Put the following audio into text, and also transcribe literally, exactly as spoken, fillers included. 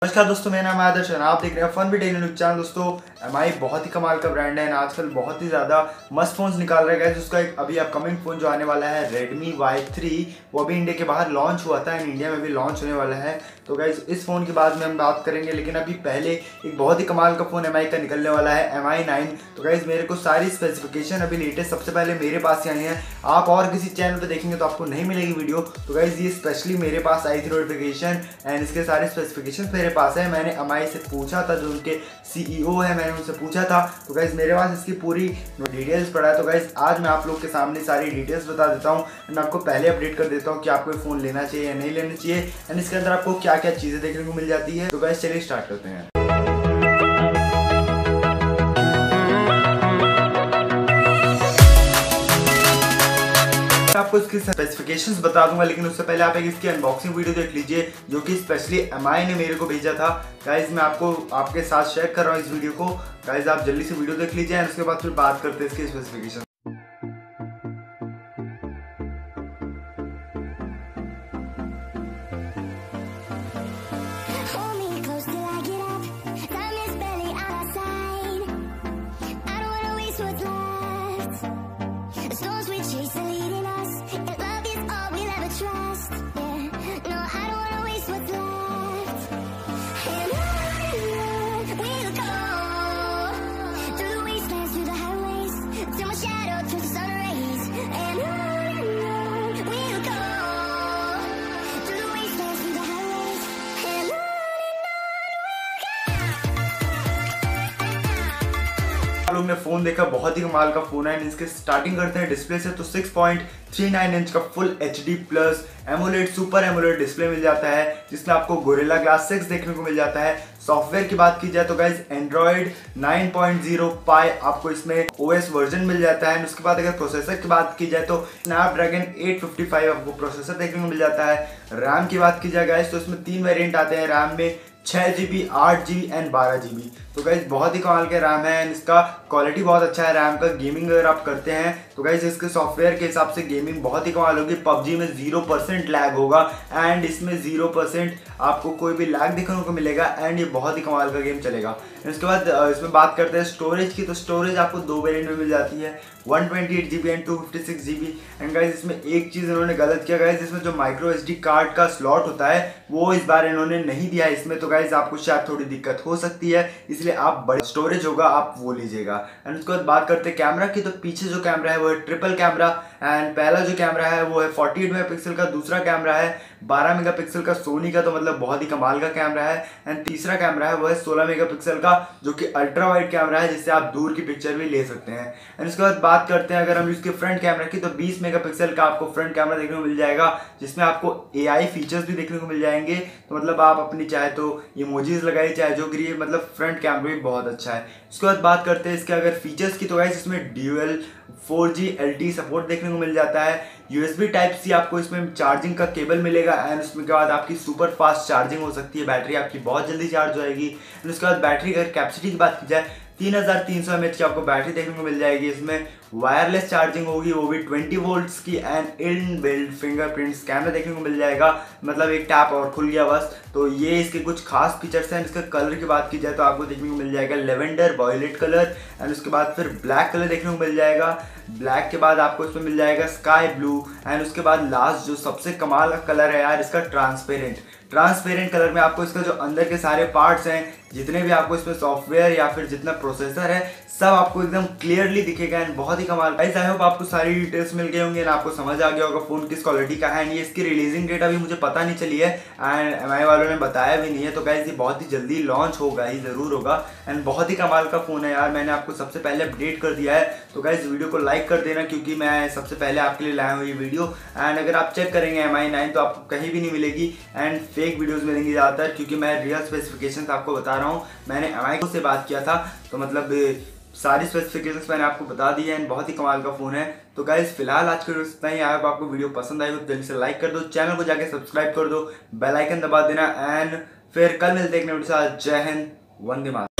नमस्कार दोस्तों, मेरा नाम है आदर्श और आप देख रहे हैं फन भी टेक्नो न्यूज चैनल। दोस्तों एम आई बहुत ही कमाल का ब्रांड है, आजकल बहुत ही ज़्यादा मस्त फोन्स निकाल रहे हैं। जिसका एक अभी अपकमिंग फोन जो आने वाला है रेडमी वाई थ्री, वो अभी इंडिया के बाहर लॉन्च हुआ था एंड इंडिया में भी लॉन्च होने वाला है। तो गाइस इस फ़ोन के बाद में हम बात करेंगे, लेकिन अभी पहले एक बहुत ही कमाल का फ़ोन एम आई का निकलने वाला है एम आई नाइन। तो गाइस मेरे को सारी स्पेसिफिकेशन अभी लेटेस्ट सबसे पहले मेरे पास ही आई है, आप और किसी चैनल पर देखेंगे तो आपको नहीं मिलेगी वीडियो। तो गाइस ये स्पेशली मेरे पास आई थी नोटिफिकेशन एंड इसके सारे स्पेसिफिकेशन मेरे पास है। मैंने एम आई से पूछा था, जो उनके सी ई ओ है, मैंने उनसे पूछा था। तो गाइस मेरे पास इसकी पूरी डिटेल्स पड़ा है। तो गाइस आज मैं आप लोग के सामने सारी डिटेल्स बता देता हूँ एंड आपको पहले अपडेट कर देता हूँ कि आपको फ़ोन लेना चाहिए या नहीं लेना चाहिए एंड इसके अंदर आपको क्या क्या चीज़ें देखने को मिल जाती है। तो गाइस चलिए स्टार्ट करते हैं। आपको इसकी स्पेसिफिकेशंस बता दूंगा, लेकिन उससे पहले आप एक इसकी अनबॉक्सिंग वीडियो देख लीजिए जो कि स्पेशली एम आई ने मेरे को भेजा था। गाइज मैं आपको आपके साथ शेयर कर रहा हूँ इस वीडियो को। गाइज आप जल्दी से वीडियो देख लीजिए और उसके बाद फिर बात करते हैं इसकी स्पेसिफिकेशन। लोग ने फोन देखा, बहुत ही कमाल का फोन है। इसके स्टार्टिंग करते हैं डिस्प्ले से, तो six point three nine inch का full H D plus AMOLED super AMOLED display मिल जाता है, जिसमें आपको गोरिल्ला ग्लास सिक्स देखने को मिल जाता है। सॉफ्टवेयर की बात की जाए तो guys Android nine point zero pie आपको इसमें ओ एस वर्जन मिल जाता है। उसके बाद अगर प्रोसेसर की बात की जाए तो स्नैपड्रैगन एट फिफ्टी फाइव आपको प्रोसेसर देखने को मिल जाता है। रैम की बात की जाए गाइज तो इसमें तीन वेरिएंट आते हैं रैम में, छः जी बी आठ जी बी एंड बारह जी बी। तो गाइज बहुत ही कमाल के रैम है एंड इसका क्वालिटी बहुत अच्छा है रैम का। गेमिंग अगर आप करते हैं तो गाइज इसके सॉफ्टवेयर के हिसाब से गेमिंग बहुत ही कमाल होगी। पबजी में जीरो परसेंट लैग होगा एंड इसमें जीरो परसेंट आपको कोई भी लैग देखने को मिलेगा एंड ये बहुत ही कमाल का गेम चलेगा। इसके बाद इसमें बात करते हैं स्टोरेज की, तो स्टोरेज आपको दो वेरिएंट में मिल जाती है, one twenty eight G B and two fifty six G B. And guys इसमें एक चीज़ इन्होंने गलत किया गाइज, इसमें जो माइक्रो एस डी कार्ड का स्लॉट होता है वो इस बार इन्होंने नहीं दिया है इसमें। तो गाइज आपको शायद थोड़ी दिक्कत हो सकती है, इसलिए आप बड़े स्टोरेज होगा आप वो लीजिएगा। एंड उसके बाद बात करते हैं कैमरा की, तो पीछे जो कैमरा है वो है ट्रिपल कैमरा एंड पहला जो कैमरा है वो है फोर्टी एट मेगापिक्सल का, दूसरा कैमरा है बारह मेगापिक्सल का सोनी का, तो मतलब बहुत ही कमाल का कैमरा है। एंड तीसरा कैमरा है वो है सोलह मेगापिक्सल का, जो कि अल्ट्रा वाइड कैमरा है, जिससे आप दूर की पिक्चर भी ले सकते हैं। एंड उसके बाद बात करते हैं अगर हम इसके फ्रंट कैमरा की, तो बीस मेगापिक्सल का आपको फ्रंट कैमरा देखने को मिल जाएगा, जिसमें आपको ए आई फीचर्स भी देखने को मिल जाएंगे। तो मतलब आप अपनी चाहे तो इमोजीज लगाइए चाहे जो करिए, मतलब फ्रंट कैमरा भी बहुत अच्छा है। उसके बाद बात करते हैं इसके अगर फीचर्स की, तो गाइस इसमें dual four G L T support देखने को मिल जाता है। U S B type C आपको इसमें चार्जिंग का केबल मिलेगा एंड उसमें के बाद आपकी सुपर फास्ट चार्जिंग हो सकती है, बैटरी आपकी बहुत जल्दी चार्ज हो जाएगी। उसके बाद बैटरी अगर कैपेसिटी की बात की जाए तीन हज़ार तीन सौ एम एच की आपको बैटरी देखने को मिल जाएगी। इसमें वायरलेस चार्जिंग होगी, वो भी ट्वेंटी वोल्ट्स की एंड इनबिल्ट फिंगरप्रिंट स्कैनर देखने को मिल जाएगा, मतलब एक टैप और खुल गया बस। तो ये इसके कुछ खास फीचर्स हैं। इसके कलर की बात की जाए तो आपको देखने को मिल जाएगा लेवेंडर वॉयलेट कलर एंड उसके बाद फिर ब्लैक कलर देखने को मिल जाएगा। ब्लैक के बाद आपको इसमें मिल जाएगा स्काई ब्लू एंड उसके बाद लास्ट जो सबसे कमाल का कलर है यार इसका ट्रांसपेरेंट ट्रांसपेरेंट कलर में आपको इसका जो अंदर के सारे पार्ट्स हैं, जितने भी आपको इसमें सॉफ्टवेयर या फिर जितना प्रोसेसर है, सब आपको एकदम क्लियरली दिखेगा एंड बहुत ही कमाल। गाइस आई होप आपको सारी डिटेल्स मिल गए होंगे एंड आपको समझ आ गया होगा फोन किस क्वालिटी का है। एंड ये इसकी रिलीजिंग डेट अभी मुझे पता नहीं चली है एंड एम आई वालों ने बताया भी नहीं है। तो गाइस ये बहुत ही जल्दी लॉन्च होगा ही जरूर होगा एंड बहुत ही कमाल का फोन है यार, मैंने आपको सबसे पहले अपडेट कर दिया है। तो गाइस वीडियो को लाइक कर देना, क्योंकि मैं सबसे पहले आपके लिए लाया हूँ ये वीडियो। एंड अगर आप चेक करेंगे एम आई नाइन तो आपको कहीं भी नहीं मिलेगी एंड फेक वीडियोज़ मिलेंगी ज़्यादातर, क्योंकि मैं रियल स्पेसिफिकेशन आपको बता रहा हूँ। मैंने एम आई से बात किया था तो मतलब सारी स्पेसिफिकेशंस मैंने आपको बता दी है एंड बहुत ही कमाल का फोन है। तो गाइस फिलहाल आज के वीडियो इतना ही। अगर आपको वीडियो पसंद आई हो तो जल्दी से लाइक कर दो, चैनल को जाके सब्सक्राइब कर दो, बेल आइकन दबा देना एंड फिर कल मिलते हैं एक नए वीडियो के साथ। जय हिंद, वंदे मातरम।